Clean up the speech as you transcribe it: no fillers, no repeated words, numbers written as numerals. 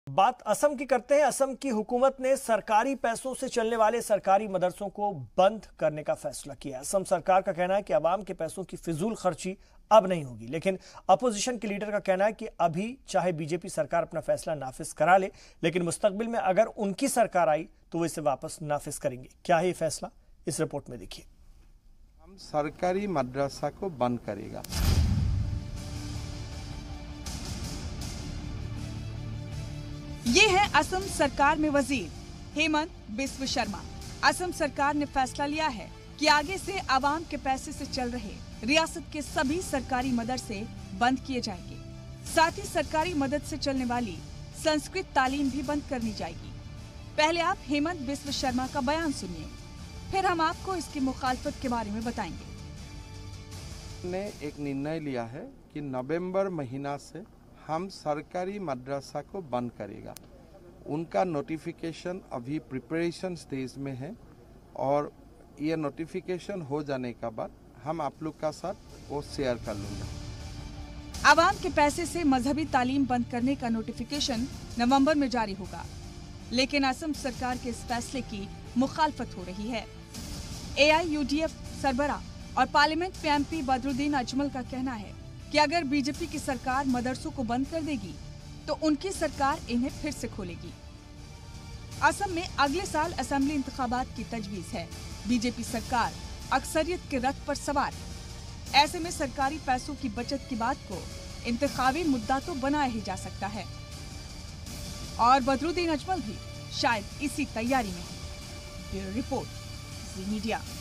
बात असम की करते हैं। असम की हुकूमत ने सरकारी पैसों से चलने वाले सरकारी मदरसों को बंद करने का फैसला किया। असम सरकार का कहना है कि अवाम के पैसों की फिजूल खर्ची अब नहीं होगी, लेकिन अपोजिशन के लीडर का कहना है कि अभी चाहे बीजेपी सरकार अपना फैसला नाफिज करा ले, लेकिन मुस्तकबिल में अगर उनकी सरकार आई तो वो इसे वापस नाफिज करेंगे। क्या है ये फैसला, इस रिपोर्ट में देखिए। हम सरकारी मदरसा को बंद करेगा। ये है असम सरकार में वजीर हेमंत बिस्व शर्मा। असम सरकार ने फैसला लिया है कि आगे से आवाम के पैसे से चल रहे रियासत के सभी सरकारी मदरसे बंद किए जाएंगे। साथ ही सरकारी मदद से चलने वाली संस्कृत तालीम भी बंद करनी जाएगी। पहले आप हेमंत बिस्व शर्मा का बयान सुनिए, फिर हम आपको इसकी मुखालफत के बारे में बताएंगे। ने एक निर्णय लिया है कि नवंबर महीना से हम सरकारी मदरसा को बंद करेगा। उनका नोटिफिकेशन अभी प्रिपरेशन स्टेज में है और ये नोटिफिकेशन हो जाने के बाद हम आप लोग का साथ वो शेयर कर लूँगा। आवाम के पैसे से मजहबी तालीम बंद करने का नोटिफिकेशन नवंबर में जारी होगा, लेकिन असम सरकार के इस फैसले की मुखालफत हो रही है। AIUDF सरबराह और पार्लियामेंट में MP बदरुद्दीन अजमल का कहना है कि अगर बीजेपी की सरकार मदरसों को बंद कर देगी तो उनकी सरकार इन्हें फिर से खोलेगी। असम में अगले साल असेंबली इंतखाबात की तजवीज है। बीजेपी सरकार अक्सरियत के रथ पर सवार है। ऐसे में सरकारी पैसों की बचत की बात को इंतखाबी मुद्दा तो बनाया ही जा सकता है और बदरुद्दीन अजमल भी शायद इसी तैयारी में है। Bureau report, Zee media.